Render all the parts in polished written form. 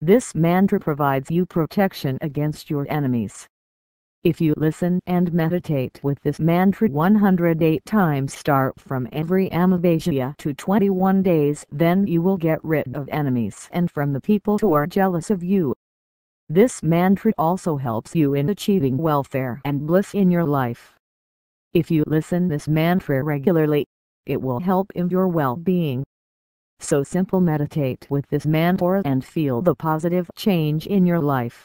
This mantra provides you protection against your enemies. If you listen and meditate with this mantra 108 times start from every Amavasya to 21 days, then you will get rid of enemies and from the people who are jealous of you. This mantra also helps you in achieving welfare and bliss in your life. If you listen this mantra regularly, it will help in your well-being. So simple, meditate with this mantra and feel the positive change in your life.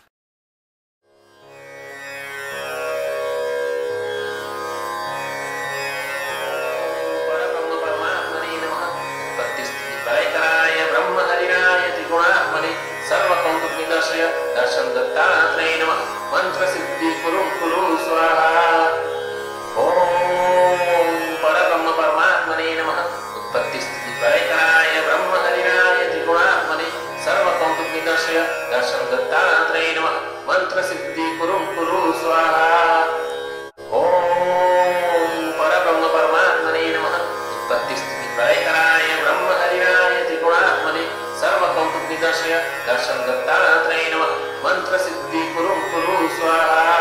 दर्शन दत्तात्रेय नमः मंत्र सिद्धि कुरु कुरु स्वाहा। ओम परब्रह्म परमात्मने नमः उत्पत्ति स्थिति प्रलयकाराय ब्रह्म हरिराय त्रिगुणात्मने सर्वकौतुक निदर्शय दर्शन दत्तात्रेय नमः मंत्र सिद्धि कुरु कुरु स्वाहा। ओम परब्रह्म परमात्मने नमः उत्पत्ति स्थिति प्रलयकाराय ब्रह्म हरिराय त्रिगुणात्मने सर्वकौतुक निदर्शय दर्शन दत्तात्रेय नमः मंत्र सिद्धि कुरु कुरु स्वाहा।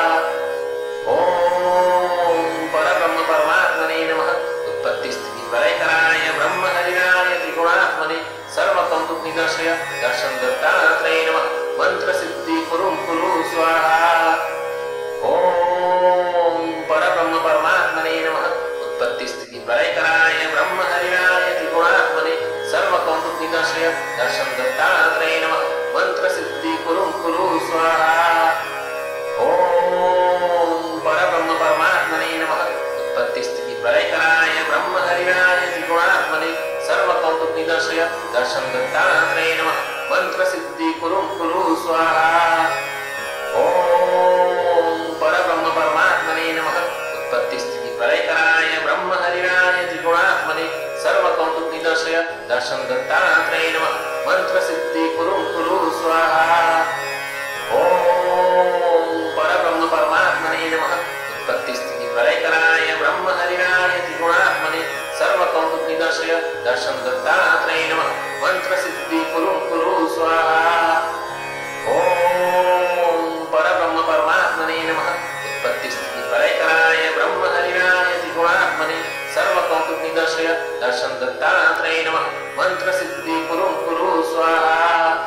ओम परब्रह्म परमात्मने नमः उत्पत्ति स्थिति प्रलयकाराय ब्रह्म हरिराय त्रिगुणात्मने सर्वकौतुक निदर्शय दर्शन दत्तात्रेय नमः मंत्र सिद्धि कुरु कुरु स्वाहा। ओम परब्रह्म परमात्मने नमः उत्पत्ति स्थिति प्रलयकाराय ब्रह्म हरिराय त्रिगुणात्मने सर्वकौतुक निदर्शय दर्शन दत्तात्रेय नमः मंत्र सिद्धि कुरु कुरु स्वाहा। ओम परब्रह्म परमात्मने नमः उत्पत्ति स्थिति प्रलयकाराय ब्रह्म हरिराय त्रिगुणात्मने सर्वकौतुक निदर्शय दर्शन दत्तात्रेय नमः मंत्र सिद्धि कुरु कुरु स्वाहा। ओम परब्रह्म परमात्मने नमः उत्पत्ति स्थिति प्रलयकाराय ब्रह्म हरिराय त्रिगुणात्मने सर्वकौतुक निदर्शय दर्शन दत्तात्रेय नमः मंत्र सिद्धि कुरु कुरु स्वाहा। ओम परब्रह्म परमात्मने नमः उत्पत्ति स्थिति प्रलयकाराय ब्रह्म हरिराय त्रिगुणात्मने सर्वकौतुक निदर्शय दर्शन दत्तात्रेय नमः मंत्र सिद्धि कुरु कुरु स्वाहा। ओम परब्रह्म परमात्मने नमः उत्पत्ति स्थिति प्रलयकाराय ब्रह्म हरिराय त्रिगुणात्मने सर्वकौतुक निदर्शय दर्शन दत्तात्रेय नमः मंत्र सिद्धि कुरु कुरु स्वाहा।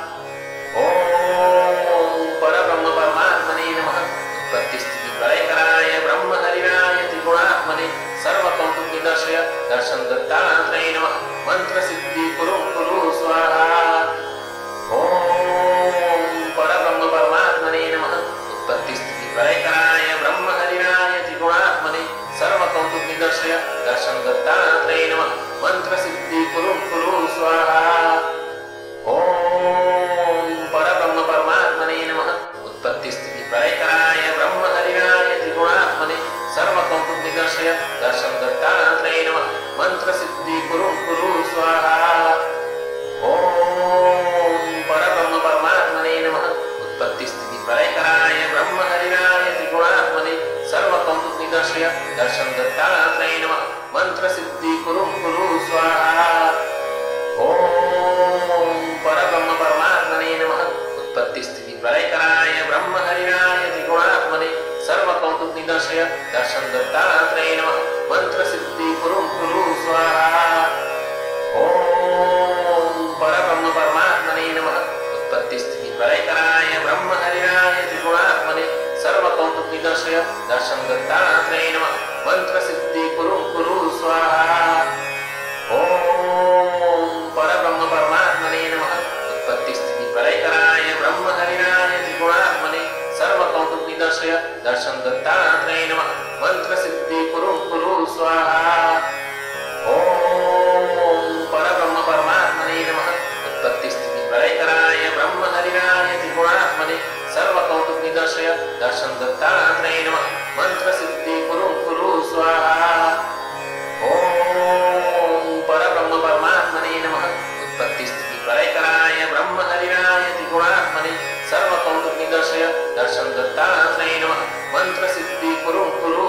ओम परब्रह्म परमात्मने नमः उत्पत्ति स्थिति प्रलयकाराय ब्रह्म हरिराय त्रिगुणात्मने सर्वकौतुक निदर्शय दर्शन दत्तात्रेय नमः मंत्र सिद्धि कुरु कुरु स्वाहा। ओम परब्रह्म परमात्मने नमः उत्पत्ति स्थिति प्रलयकाराय ब्रह्म हरिराय त्रिगुणात्मने सर्वकौतुक निदर्शय दर्शन दत्तात्रेय नमः मंत्र सिद्धि कुरु कुरु स्वाहा। ओम परब्रह्म परमात्मने नमः उत्पत्ति स्थिति प्रलयकाराय ब्रह्म हरिराय त्रिगुणात्मने सर्वकौतुक निदर्शय दर्शन दत्तात्रेय नमः मंत्र सिद्धि कुरु कुरु स्वाहा। ओम परब्रह्म परमात्मने नमः उत्पत्ति स्थिति प्रलयकाराय ब्रह्म हरिराय त्रिगुणात्मने सर्वकौतुक निदर्शय दर्शन दत्तात्रेय नमः मंत्र सिद्धि कुरु कुरु स्वाहा। ओम परब्रह्म परमात्मने नमः उत्पत्ति स्थिति प्रलयकाराय ब्रह्म हरिराय त्रिगुणात्मने सर्वकौतुक निदर्शय दर्शन दत्तात्रेय नमः मंत्र सिद्धि कुरु कुरु स्वाहा। ओम परब्रह्म परमात्मने नमः उत्पत्ति स्थिति प्रलयकाराय ब्रह्म हरिराय त्रिगुणात्मने सर्वकौतुक निदर्शय दर्शन दत्तात्रेय नमः मंत्र सिद्धि कुरु कुरु स्वाहा। ओम परब्रह्म परमात्मने नमः उत्पत्ति स्थिति प्रलयकाराय ब्रह्म हरिराय त्रिगुणात्मने सर्वकौतुक निदर्शय दर्शन दत्तात्रेय नमः मंत्र सिद्धि कुरु कुरु स्वाहा। ओम परब्रह्म परमात्मने नमः उत्पत्ति स्थिति प्रलयकाराय ब्रह्म हरिराय त्रिगुणात्मने सर्वकौतुक निदर्शय दर्शन दत्तात्रेय नमः मंत्र सिद्धि कुरु कुरु स्वाहा। ओम परब्रह्म परमात्मने नमः उत्पत्ति स्थिति प्रलयकाराय ब्रह्म हरिराय त्रिगुणात्मने सर्वकौतुक निदर्शय दर्शन दत्तात्रेय नमः मंत्र सिद्धि कुरु कुरु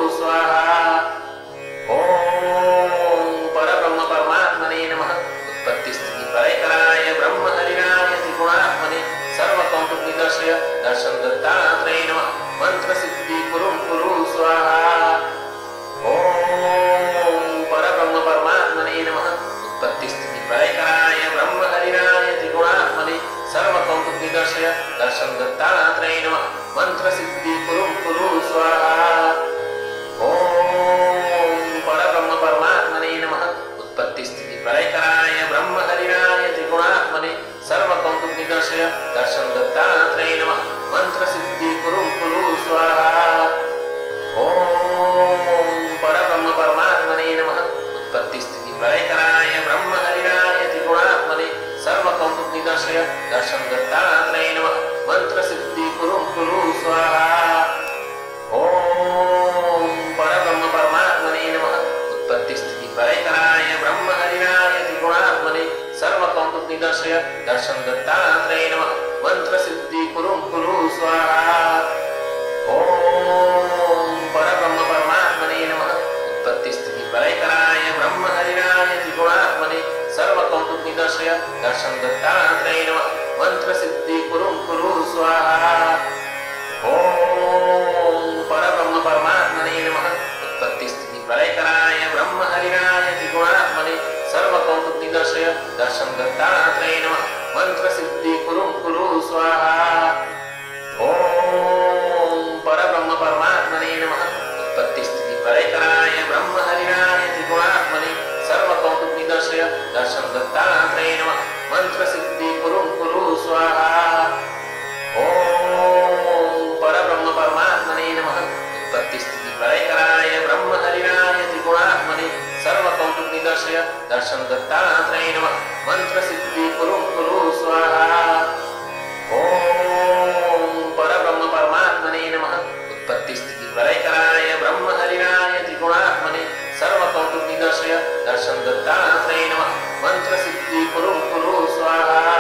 दर्शन दत्तात्रेय नमः मंत्र सिद्धि कुरु स्वाहा। ओम परब्रह्म परमात्मने नमः उत्पत्ति स्थिति प्रलयकराय ब्रह्म हरिराय त्रिगुणात्मने सर्वकौतुक निदर्शय दर्शन दत्तात्रेय नमः मंत्र सिद्धि कुरु स्वाहा। ओम परब्रह्म परमात्मने नमः उत्पत्ति स्थिति प्रलयकराय ब्रह्म हरिराय त्रिगुणात्मने सर्वकौतुक निदर्शय दर्शन दत्तात्रेय नमः मंत्र सिद्धि कुरु स्वाहा। ओम परब्रह्म परमात्मने नमः उत्पत्ति स्थिति प्रलयकराय ब्रह्म हरिराय त्रिगुणात्मने सर्वकौतुक निदर्शय दर्शन दत्तात्रेय नमः मंत्र सिद्धि कुरु स्वाहा। ओम परब्रह्म परमात्मने नमः उत्पत्ति स्थिति प्रलयकराय ब्रह्म हरिराय त्रिगुणात्मने सर्वकौतुक निदर्शय दर्शन दत्तात्रेय नमः मंत्र सिद्धि कुरु स्वाहा। ओम परब्रह्म परमात्मने नमः उत्पत्ति स्थिति प्रलयकराय ब्रह्म हरिराय त्रिगुणात्मने सर्वकौतुक निदर्शय दर्शन दत्तात्रेय नमः मंत्र सिद्धि कुरु स्वाहा। ओम परब्रह्म परमात्मने नमः उत्पत्ति स्थिति प्रलयकराय ब्रह्म हरिराय त्रिगुणात्मने सर्वकौतुक निदर्शय दर्शन दत्तात्रेय नमः मंत्र सिद्धि कुरु स्वाहा। ओम परब्रह्म परमात्मने नमः उत्पत्ति स्थिति प्रलयकराय ब्रह्म हरिराय त्रिगुणात्मने सर्वकौतुक निदर्शय दर्शन दत्तात्रेय नमः मंत्र सिद्धि कुरु स्वाहा। ओम परब्रह्म परमात्मने नमः उत्पत्ति स्थिति प्रलयकराय ब्रह्म हरिराय त्रिगुणात्मने सर्वकौतुक निदर्शय दर्शन दत्तात्रेय नमः मंत्र सिद्धि कुरु स्वाहा।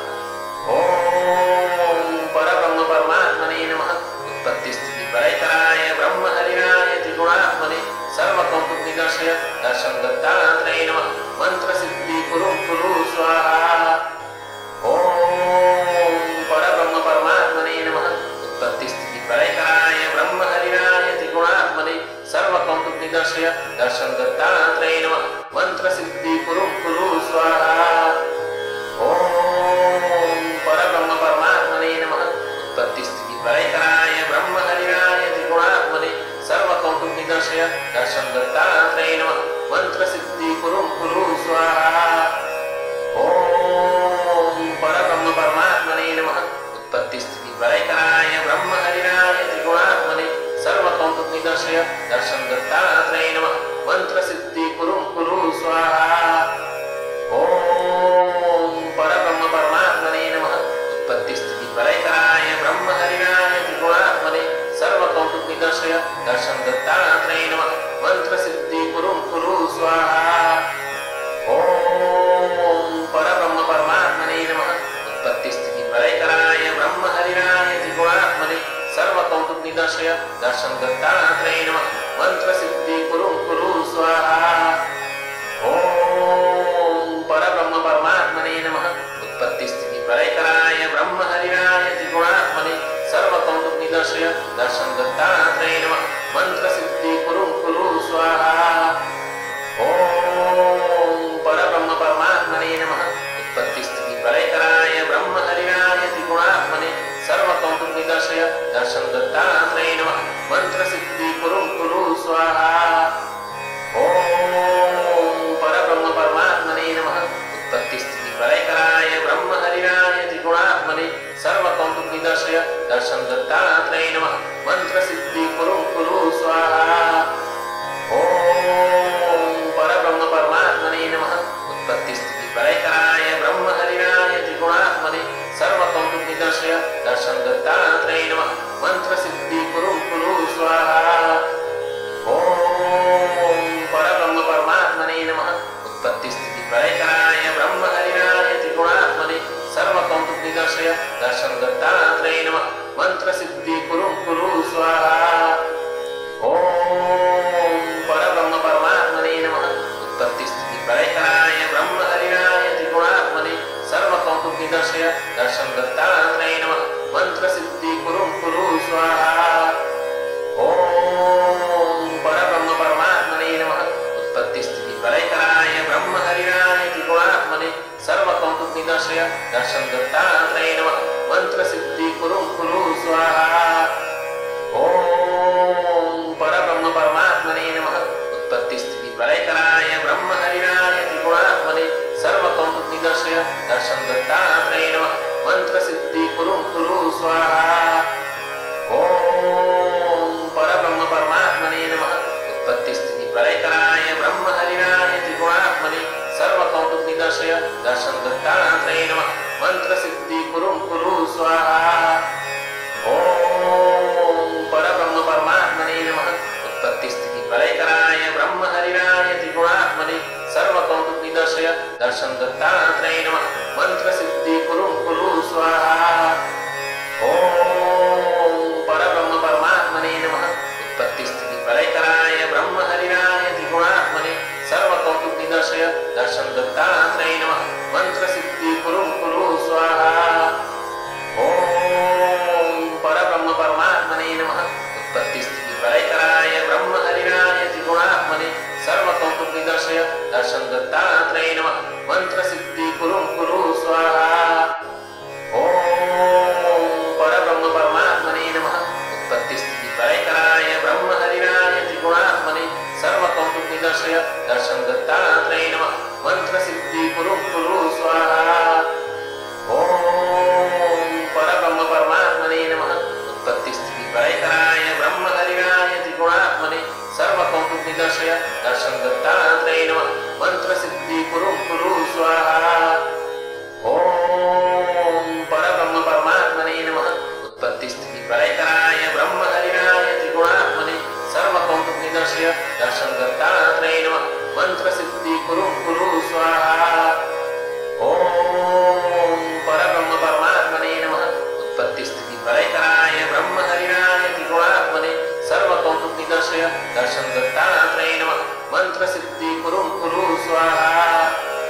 ओम परब्रह्म परमात्मने नमः उत्पत्ति स्थिति प्रलयकराय ब्रह्म हरिराय त्रिगुणात्मने सर्वकौतुक निदर्शय दर्शन दत्तात्रेय नमः मंत्र सिद्धि कुरु स्वाहा। ओम परब्रह्म परमात्मने नमः उत्पत्ति स्थिति प्रलयकराय ब्रह्म हरिराय त्रिगुणात्मने सर्वकौतुक निदर्शय दर्शन दत्तात्रेय नमः मंत्र सिद्धि कुरु स्वाहा। ओम परब्रह्म परमात्मने नमः उत्पत्ति स्थिति प्रलयकराय ब्रह्म हरिराय त्रिगुणात्मने सर्वकौतुक निदर्शय दर्शन दत्तात्रेय नमः मंत्र सिद्धि कुरु स्वाहा। ओम परब्रह्म परमात्मने नमः उत्पत्ति स्थिति प्रलयकराय ब्रह्म हरिराय त्रिगुणात्मने सर्वकौतुक निदर्शय दर्शन दत्तात्रेय नमः मंत्र सिद्धि कुरु स्वाहा। ओम परब्रह्म परमात्मने नमः उत्पत्ति स्थिति प्रलयकराय ब्रह्म हरिराय त्रिगुणात्मने सर्वकौतुक निदर्शय दर्शन दत्तात्रेय नमः मंत्र सिद्धि कुरु स्वाहा। ओम परब्रह्म परमात्मने नमः उत्पत्ति स्थिति प्रलयकराय ब्रह्म हरिराय त्रिगुणात्मने सर्वकौतुक निदर्शय दर्शन दत्तात्रेय नमः मंत्र सिद्धि कुरु स्वाहा। ओम परब्रह्म परमात्मने नमः उत्पत्ति स्थिति प्रलयकराय ब्रह्म हरिराय त्रिगुणात्मने सर्वकौतुक निदर्शय दर्शन दत्तात्रेय नमः मंत्र सिद्धि कुरु स्वाहा। ओम परब्रह्म परमात्मने नमः उत्पत्ति स्थिति प्रलयकराय ब्रह्म हरिराय त्रिगुणात्मने सर्वकौतुक निदर्शय दर्शन दत्तात्रेय नमः मंत्र सिद्धि कुरु स्वाहा। ओम परब्रह्म परमात्मने नमः उत्पत्ति स्थिति प्रलयकराय ब्रह्म हरिराय त्रिगुणात्मने सर्वकौतुक निदर्शय दर्शन दत्तात्रेय नमः मंत्र सिद्धि कुरु स्वाहा। ओम परब्रह्म परमात्मने नमः उत्पत्ति स्थिति प्रलयकराय ब्रह्म हरिराय त्रिगुणात्मने सर्वकौतुक निदर्शय दर्शन दत्तात्रेय नमः मंत्र सिद्धि कुरु स्वाहा। ओम परब्रह्म परमात्मने नमः उत्पत्ति स्थिति प्रलयकराय ब्रह्म हरिराय त्रिगुणात्मने सर्वकौतुक निदर्शय दर्शन दत्तात्रेय नमः मंत्र सिद्धि कुरु स्वाहा। ओम परब्रह्म परमात्मने नमः उत्पत्ति स्थिति प्रलयकराय ब्रह्म हरिराय त्रिगुणात्मने सर्वकौतुक निदर्शय दर्शन दत्तात्रेय नमः मंत्र सिद्धि कुरु स्वाहा। ओम परब्रह्म परमात्मने नमः उत्पत्ति स्थिति प्रलयकराय ब्रह्म हरिराय त्रिगुणात्मने सर्वकौतुक निदर्शय दर्शन दत्तात्रेय नमः मंत्र सिद्धि कुरु स्वाहा। ओम परब्रह्म परमात्मने नमः। उत्पत्ति स्थिति प्रलयकराय ब्रह्म हरिराय त्रिगुणात्मने सर्वकौतुक निदर्शय दर्शन दत्तात्रेय नमः। मंत्र सिद्धि कुरु स्वाहा। ओम परब्रह्म परमात्मने नमः। उत्पत्ति स्थिति प्रलयकराय ब्रह्म हरिराय त्रिगुणात्मने सर्वकौतुक निदर्शय दर्शन दत्तात्रेय नमः। मंत्र सिद्धि कुरु स्वाहा। ओम परब्रह्म परमात्मने नमः। उत्पत्ति स्थिति प्रलयकराय ब्रह्म हरिराय त्रिगुणात्मने सर्वकौतुक निदर्शय दर्शन दत्तात्रेय नमः। मंत्र सिद्धि कुरु स्वाहा। ओम परब्रह्म परमात्मने नमः। उत्पत्ति स्थिति प्रलयकराय ब्रह्म हरिराय त्रिगुणात्मने सर्वकौतुक निदर्शय दर्शन दत्तात्रेय नमः। मंत्र सिद्धि कुरु स्वाहा। ओम परब्रह्म परमात्मने नमः। उत्पत्ति स्थिति प्रलयकराय ब्रह्म हरिराय त्रिगुणात्मने सर्वकौतुक निदर्शय दर्शन दत्तात्रेय नमः। मंत्र सिद्धि कुरु स्वाहा। ओम परब्रह्म परमात्मने नमः। उत्पत्ति स्थिति प्रलयकराय ब्रह्म हरिराय त्रिगुणात्मने सर्वकौतुक निदर्शय दर्शन दत्तात्रेय नमः। मंत्र सिद्धि कुरु स्वाहा। ओम परब्रह्म परमात्मने नमः। उत्पत्ति स्थिति प्रलयकराय ब्रह्म हरिराय त्रिगुणात्मने सर्वकौतुक निदर्शय दर्शन दत्तात्रेय नमः। मंत्र सिद्धि कुरु स्वाहा। ओम परब्रह्म परमात्मने नमः। उत्पत्ति स्थिति प्रलयकराय ब्रह्म हरिराय त्रिगुणात्मने सर्वकौतुक निदर्शय दर्शन दत्तात्रेय नमः। मंत्र सिद्धि कुरु स्वाहा। ओम परब्रह्म परमात्मने नमः। उत्पत्ति स्थिति प्रलयकराय ब्रह्म हरिराय त्रिगुणात्मने सर्वकौतुक निदर्शय दर्शन दत्तात्रेय नमः। मंत्र सिद्धि कुरु स्वाहा।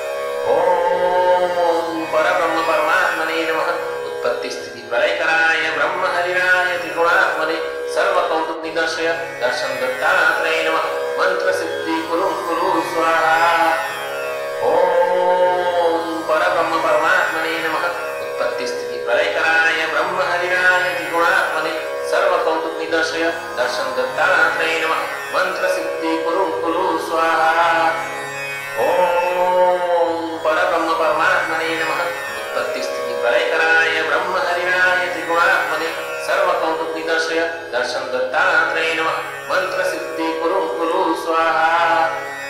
ओम परब्रह्म परमात्मने नमः। उत्पत्ति स्थिति प्रलयकराय ब्रह्म हरिराय त्रिगुणात्मने सर्वकौतुक निदर्शय दर्शन दत्तात्रेय नमः। मंत्र सिद्धि कुरु स्वाहा। ओम परब्रह्म परमात्मने नमः। उत्पत्ति स्थिति प्रलयकराय ब्रह्म हरिराय त्रिगुणात्मने सर्वकौतुक निदर्शय दर्शन दत्तात्रेय नमः। मंत्र सिद्धि कुरु स्वाहा। ओम परब्रह्म परमात्मने नमः। उत्पत्ति स्थिति प्रलयकराय ब्रह्म हरिराय त्रिगुणात्मने सर्वकौतुक निदर्शय दर्शन दत्तात्रेय नमः। मंत्र सिद्धि कुरु स्वाहा।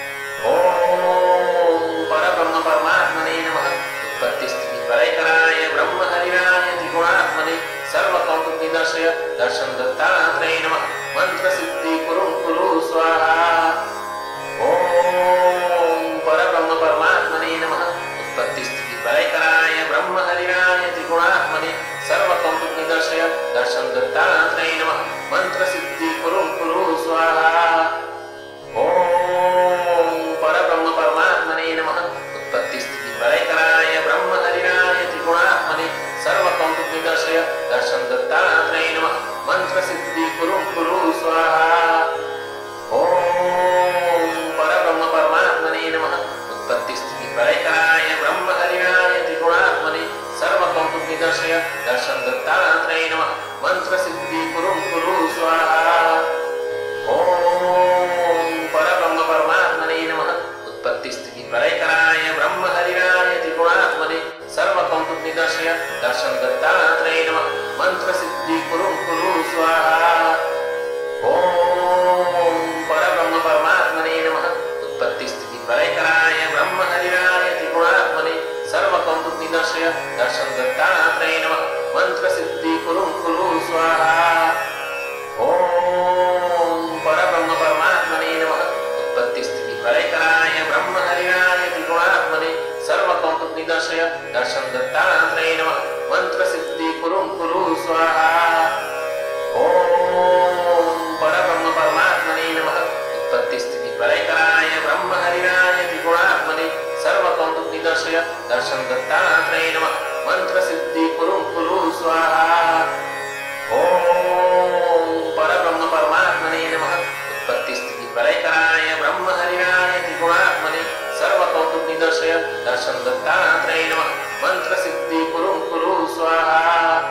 ओम परब्रह्म परमात्मने नमः। उत्पत्ति स्थिति प्रलयकराय ब्रह्म हरिराय त्रिगुणात्मने सर्वकौतुक निदर्शय दर्शन दत्तात्रेय नमः। मंत्र सिद्धि कुरु स्वाहा। ओम परब्रह्म परमात्मने नमः। उत्पत्ति स्थिति प्रलयकराय ब्रह्म हरिराय त्रिगुणात्मने सर्वकौतुक निदर्शय दर्शन दत्तात्रेय नमः। मंत्र सिद्धि कुरु स्वाहा। ओम परब्रह्म परमात्मने नमः। उत्पत्ति स्थिति प्रलयकराय ब्रह्म हरिराय त्रिगुणात्मने सर्वकौतुक निदर्शय दर्शन दत्तात्रेय नमः। मंत्र सिद्धि कुरु स्वाहा। ओम परब्रह्म परमात्मने नमः। उत्पत्ति स्थिति प्रलयकराय ब्रह्म हरिराय त्रिगुणात्मने सर्वकौतुक निदर्शय दर्शन दत्तात्रेय नमः। मंत्र सिद्धि कुरु स्वाहा। ओम परब्रह्म परमात्मने नमः। उत्पत्ति स्थिति प्रलयकराय ब्रह्म हरिराय त्रिगुणात्मने सर्वकौतुक निदर्शय दर्शन दत्तात्रेय नमः। मंत्र सिद्धि कुरु स्वाहा। ओम परब्रह्म परमात्मने नमः। उत्पत्ति स्थिति प्रलयकराय ब्रह्म हरिराय त्रिगुणात्मने सर्वकौतुक निदर्शय दर्शन दत्तात्रेय नमः। मंत्र सिद्धि कुरु स्वाहा। ओम परब्रह्म परमात्मने नमः। उत्पत्ति स्थिति प्रलयकराय ब्रह्म हरिराय त्रिगुणात्मने सर्वकौतुक निदर्शय दर्शन दत्तात्रेय नमः। मंत्र सिद्धि कुरु स्वाहा। ओम परब्रह्म परमात्मने नमः। उत्पत्ति स्थिति प्रलयकराय ब्रह्म हरिराय त्रिगुणात्मने सर्वकौतुक निदर्शय दर्शन दत्तात्रेय नमः। मंत्र सिद्धि कुरु स्वाहा। ओम परब्रह्म परमात्मने नमः। उत्पत्ति स्थिति प्रलयकराय ब्रह्म हरिराय त्रिगुणात्मने सर्वकौतुक निदर्शय दर्शन दत्तात्रेय नमः। मंत्र सिद्धि कुरु स्वाहा।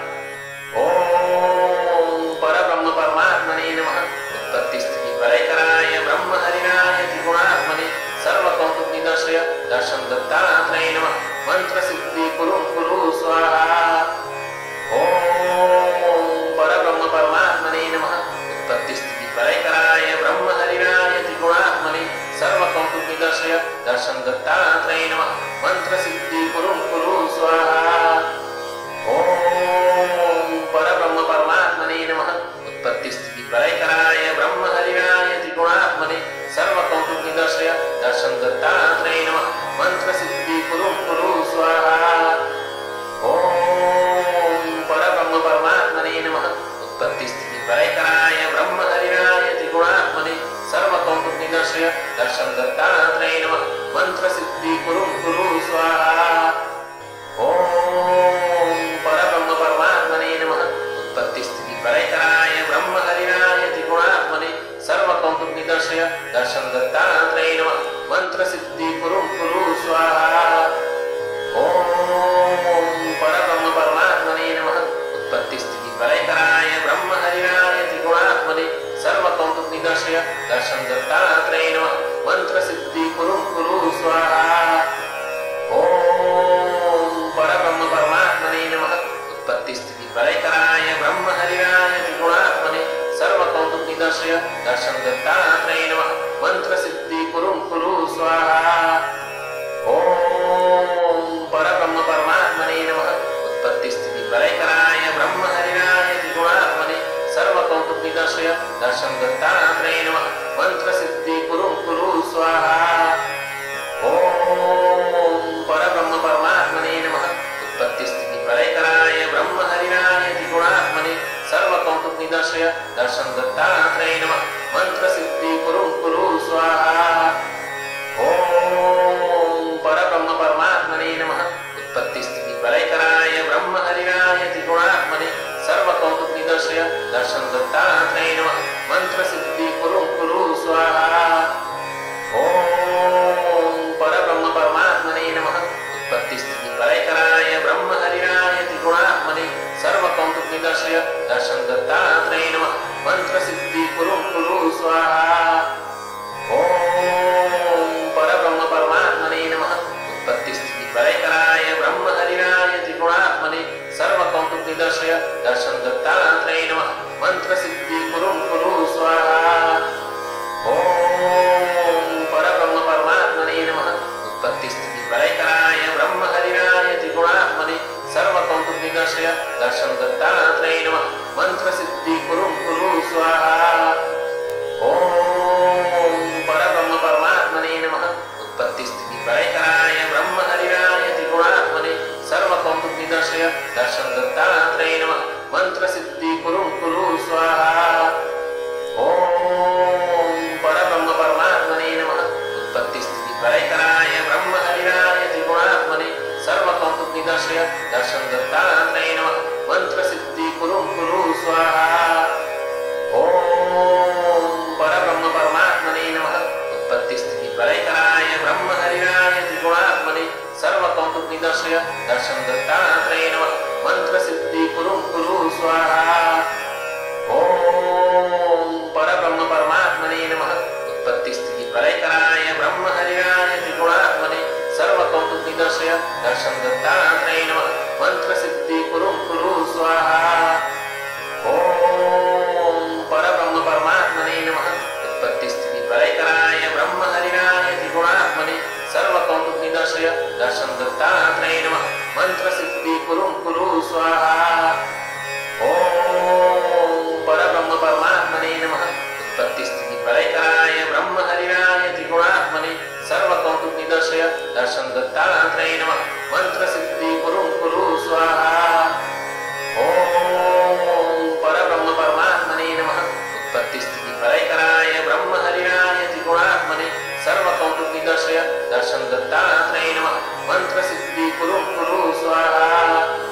निदर्शय दर्शन दत्तात्रेय नमः मंत्र सिद्धि कुरु कुरु स्वाहा। ओम परब्रह्म परमात्मने नमः उत्पत्ति स्थिति प्रलयकराय ब्रह्म हरिराय त्रिगुणात्मने सर्वकौतुक निदर्शय दर्शन दत्तात्रेय नमः मंत्र सिद्धि कुरु कुरु स्वाहा। ओम परब्रह्म परमात्मने नमः उत्पत्ति स्थिति प्रलयकराय ब्रह्म हरिराय त्रिगुणात्मने सर्वकौतुक निदर्शय दर्शन दत्तात्रेय नमः मंत्र सिद्धि कुरु कुरु स्वाहा। ओम परब्रह्म परमात्मने नमः उत्पत्ति स्थिति प्रलयकराय ब्रह्म हरिराय त्रिगुणात्मने सर्वकौतुक निदर्शय दर्शन दत्तात्रेय नमः मंत्र सिद्धि कुरु कुरु स्वाहा। ओम परब्रह्म परमात्मने नमः उत्पत्ति स्थिति प्रलयकराय ब्रह्म हरिराय त्रिगुणात्मने सर्वकौतुक निदर्शय दर्शन दत्तात्रेय नमः मंत्र सिद्धि कुरु कुरु स्वाहा। ओम परब्रह्म परमात्मने नमः उत्पत्ति स्थिति प्रलयकराय ब्रह्म हरिराय त्रिगुणात्मने सर्वकौतुक निदर्शय दर्शन दत्तात्रेय नमः मंत्र सिद्धि कुरु कुरु स्वाहा। ओम परब्रह्म परमात्मने नमः उत्पत्ति स्थिति प्रलयकराय ब्रह्म हरिराय त्रिगुणात्मने सर्वकौतुक निदर्शय दर्शन दत्तात्रेय नमः मंत्र सिद्धि कुरु कुरु स्वाहा। ओम परब्रह्म परमात्मने नमः उत्पत्ति स्थिति प्रलयकराय ब्रह्म हरिराय त्रिगुणात्मने सर्वकौतुक निदर्शय दर्शन दत्तात्रेय नमः मंत्र सिद्धि कुरु कुरु स्वाहा। ओम परब्रह्म परमात्मने नमः उत्पत्ति स्थिति प्रलयकराय ब्रह्म हरिराय त्रिगुणात्मने सर्वकौतुक निदर्शय दर्शन दत्तात्रेय नमः मंत्र सिद्धि कुरु कुरु स्वाहा। ओम परब्रह्म परमात्मने नमः उत्पत्ति स्थिति प्रलयकराय ब्रह्म हरिराय त्रिगुणात्मने सर्वकौतुक निदर्शय दर्शन दत्तात्रेय नमः मंत्र सिद्धि कुरु कुरु स्वाहा। ओम परब्रह्म परमात्मने नमः उत्पत्ति स्थिति प्रलयकराय ब्रह्म हरिराय त्रिगुणात्मने सर्वकौतुक निदर्शय दर्शन दत्तात्रेय नमः मंत्र सिद्धि कुरु कुरु स्वाहा। ओम परब्रह्म परमात्मने नमः उत्पत्ति स्थिति प्रलयकराय ब्रह्म हरिराय त्रिगुणात्मने सर्वकौतुक निदर्शय दर्शन दत्तात्रेय नमः मंत्र सिद्धि कुरु कुरु स्वाहा। ओम परब्रह्म परमात्मने नमः उत्पत्ति स्थिति प्रलयकराय ब्रह्म हरिराय त्रिगुणात्मने सर्वकौतुक निदर्शय दर्शन दत्तात्रेय नमः मंत्र सिद्धि कुरु कुरु स्वाहा। ओम परब्रह्म परमात्मने नमः उत्पत्ति स्थिति प्रलयकराय ब्रह्म हरिराय त्रिगुणात्मने सर्वकौतुक निदर्शय दर्शन दत्तात्रेय नमः मंत्र सिद्धि कुरु कुरु स्वाहा।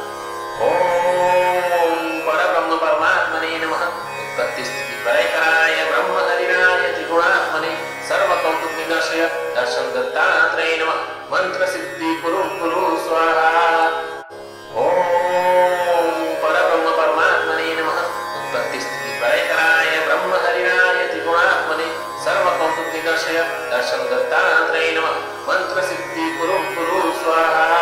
ओम परब्रह्म परमात्मने नमः उत्पत्ति स्थिति प्रलयकराय ब्रह्म हरिराय त्रिगुणात्मने सर्वकौतुक निदर्शय दर्शन दत्तात्रेय नमः मंत्र सिद्धि कुरु कुरु स्वाहा। ओम परब्रह्म परमात्मने नमः उत्पत्ति स्थिति प्रलयकराय ब्रह्म हरिराय त्रिगुणात्मने सर्वकौतुक निदर्शय दर्शन दत्तात्रेय नमः मंत्र सिद्धि कुरु कुरु स्वाहा।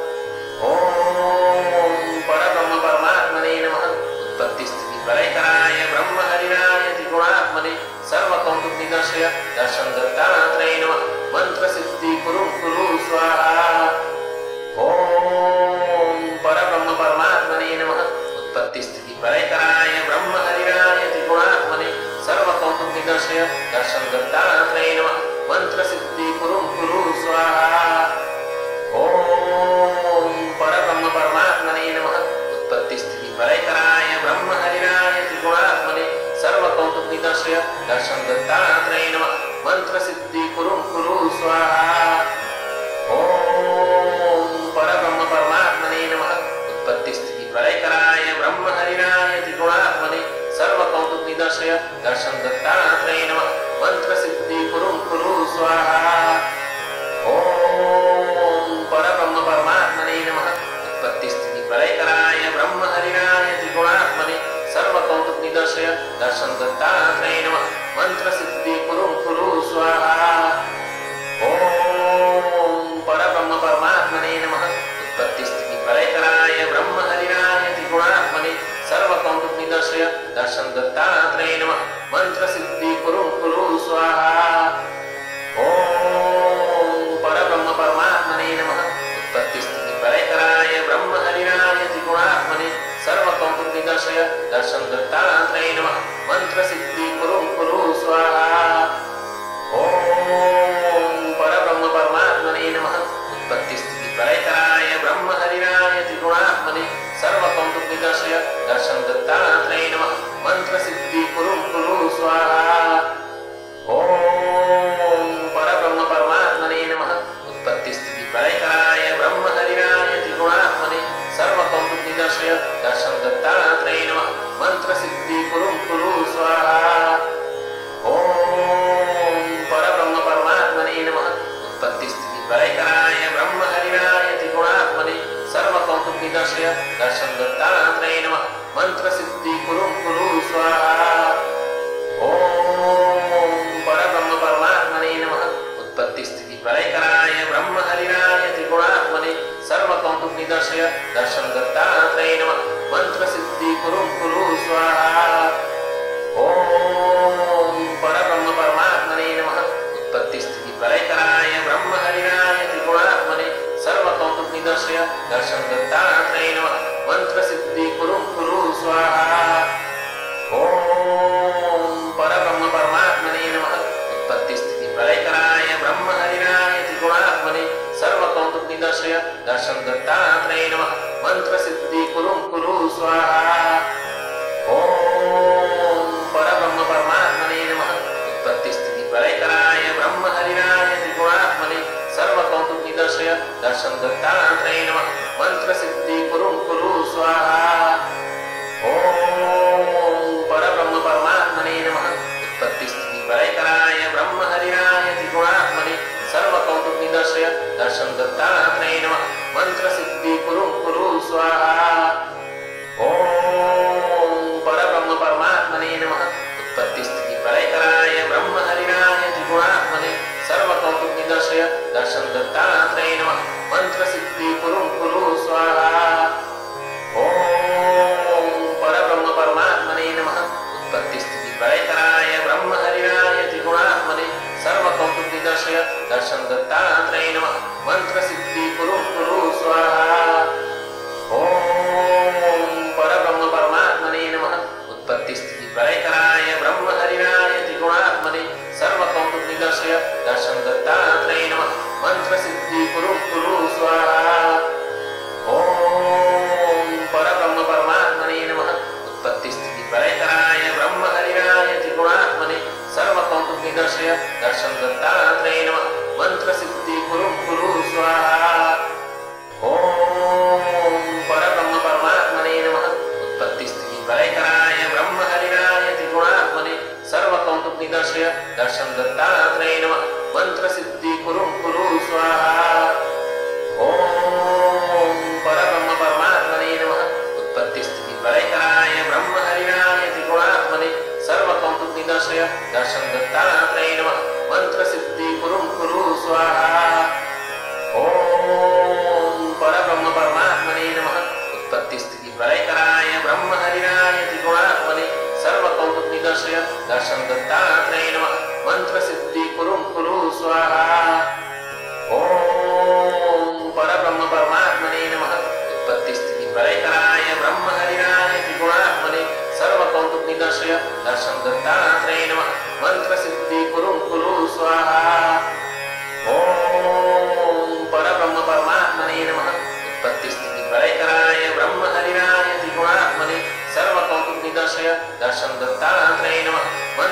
ओम परब्रह्म परमात्मने नमः उत्पत्ति स्थिति प्रलयकराय ब्रह्म हरिराय त्रिगुणात्मने सर्वकौतुक निदर्शय दर्शन दत्तात्रेय नमः मंत्र सिद्धि कुरु कुरु स्वाहा। ओम परब्रह्म परमात्मने नमः उत्पत्ति स्थिति प्रलयकराय ब्रह्म हरिराय त्रिगुणात्मने सर्वकौतुक निदर्शय दर्शन दत्तात्रेय नमः मंत्र सिद्धि कुरु कुरु स्वाहा। ओम परब्रह्म परमात्मने नमः उत्पत्ति स्थिति प्रलयकराय ब्रह्म हरिराय त्रिगुणात्मने सर्वकौतुक निदर्शय दर्शन दत्तात्रेय नमः मंत्र सिद्धि कुरु कुरु स्वाहा। ओम परब्रह्म परमात्मने नमः उत्पत्ति स्थिति प्रलयकराय ब्रह्म हरिराय त्रिगुणात्मने सर्वकौतुक निदर्शय दर्शन दत्तात्रेय नमः मंत्र सिद्धि कुरु कुरु स्वाहा। ओम परब्रह्म परमात्मने नमः उत्पत्ति स्थिति प्रलयकराय ब्रह्म हरिराय त्रिगुणात्मने सर्वकौतुक निदर्शय दर्शन दत्तात्रेय नमः मंत्र सिद्धि कुरु कुरु स्वाहा। ओम परब्रह्म परमात्मने नमः उत्पत्ति स्थिति प्रलयकराय ब्रह्म हरिराय त्रिगुणात्मने सर्वकौतुक निदर्शय दर्शन दत्तात्रेय नमः मंत्र सिद्धि कुरु कुरु स्वाहा। ओम परब्रह्म परमात्मने नमः। उत्पत्ति स्थिति प्रलयकराय ब्रह्म हरिराय त्रिगुणात्मने सर्वकौतुक निदर्शय दर्शन दत्तात्रेय नमः। मंत्र सिद्धि कुरु कुरु स्वाहा। ओम परब्रह्म परमात्मने नमः। उत्पत्ति स्थिति प्रलयकराय ब्रह्म हरिराय त्रिगुणात्मने सर्वकौतुक निदर्शय दर्शन दत्तात्रेय नमः। मंत्र सिद्धि कुरु कुरु स्वाहा। ओम परब्रह्म परमात्मने नमः। उत्पत्ति स्थिति प्रलयकराय ब्रह्म हरिराय त्रिगुणात्मने सर्वकौतुक निदर्शय दर्शन दत्तात्रेय नमः। मंत्र सिद्धि कुरु कुरु स्वाहा। ओम परब्रह्म परमात्मने नमः। उत्पत्ति स्थिति प्रलयकराय ब्रह्म हरिराय त्रिगुणात्मने सर्वकौतुक निदर्शय दर्शन दत्तात्रेय नमः। मंत्र सिद्धि कुरु कुरु स्वाहा। ओम परब्रह्म परमात्मने नमः। उत्पत्ति स्थिति प्रलयकराय ब्रह्म हरिराय त्रिगुणात्मने सर्वकौतुक निदर्शय दर्शन दत्तात्रेय नमः। मंत्र सिद्धि कुरु कुरु स्वाहा। ओम परब्रह्म परमात्मने नमः। उत्पत्ति स्थिति प्रलयकराय ब्रह्म हरिराय त्रिगुणात्मने सर्वकौतुक निदर्शय दर्शन दत्तात्रेय नमः। मंत्र सिद्धि कुरु कुरु स्वाहा। ओम परब्रह्म परमात्मने नमः। उत्पत्ति स्थिति प्रलयकराय ब्रह्म हरिराय त्रिगुणात्मने सर्वकौतुक निदर्शय दर्शन दत्तात्रेय नमः। मंत्र सिद्धि कुरु कुरु स्वाहा। ओम परब्रह्म परमात्मने नमः। उत्पत्ति स्थिति प्रलयकराय ब्रह्म हरिराय त्रिगुणात्मने सर्वकौतुक निदर्शय दर्शन दत्तात्रेय नमः। मंत्र सिद्धि कुरु कुरु स्वाहा। ओम परब्रह्म परमात्मने नमः। उत्पत्ति स्थिति प्रलयकराय ब्रह्म हरिराय त्रिगुणात्मने सर्वकौतुक निदर्शय दर्शन दत्तात्रेय नमः। मंत्र सिद्धि कुरु कुरु स्वाहा। ओम परब्रह्म परमात्मने नमः। उत्पत्ति स्थिति प्रलयकराय ब्रह्म हरिराय त्रिगुणात्मने सर्वकौतुक निदर्शय दर्शन दत्तात्रेय नमः। मंत्र सिद्धि कुरु कुरु स्वाहा। ओम परब्रह्म परमात्मने नमः। उत्पत्ति स्थिति प्रलयकराय ब्रह्म हरिराय त्रिगुणात्मने सर्वकौतुक निदर्शय दर्शन दत्तात्रेय नमः। मंत्र सिद्धि कुरु कुरु स्वाहा। ओम परब्रह्म परमात्मने नमः। उत्पत्ति स्थिति प्रलयकराय ब्रह्म हरिराय त्रिगुणात्मने सर्वकौतुक निदर्शय दर्शन दत्तात्रेय नमः। मंत्र सिद्धि कुरु कुरु स्वाहा। ओम परब्रह्म परमात्मने नमः। उत्पत्ति स्थिति प्रलयकराय ब्रह्म हरिराय त्रिगुणात्मने सर्वकौतुक निदर्शय दर्शन दत्तात्रेय नमः। मंत्र सिद्धि कुरु कुरु स्वाहा। ओम परब्रह्म परमात्मने नमः। उत्पत्ति स्थिति प्रलयकराय ब्रह्म हरिराय त्रिगुणात्मने सर्वकौतुक निदर्शय दर्शन दत्तात्रेय नमः। मंत्र सिद्धि कुरु कुरु स्वाहा। ओम परब्रह्म परमात्मने नमः। उत्पत्ति स्थिति प्रलयकराय ब्रह्म हरिराय त्रिगुणात्मने सर्वकौतुक निदर्शय दर्शन दत्तात्रेय नमः। मंत्र सिद्धि कुरु कुरु स्वाहा। ओम परब्रह्म परमात्मने नमः। उत्पत्ति स्थिति प्रलयकराय ब्रह्म हरिराय त्रिगुणात्मने सर्वकौतुक निदर्शय दर्शन दत्तात्रेय नमः। मंत्र सिद्धि कुरु कुरु स्वाहा। ओम परब्रह्म परमात्मने नमः। उत्पत्ति स्थिति प्रलयकराय ब्रह्म हरिराय त्रिगुणात्मने सर्वकौतुक निदर्शय दर्शन दत्तात्रेय नमः। मंत्र सिद्धि कुरु कुरु स्वाहा। ओम परब्रह्म परमात्मने नमः। उत्पत्ति स्थिति प्रलयकराय ब्रह्म हरिराय त्रिगुणात्मने सर्वकौतुक निदर्शय दर्शन दत्तात्रेय नमः।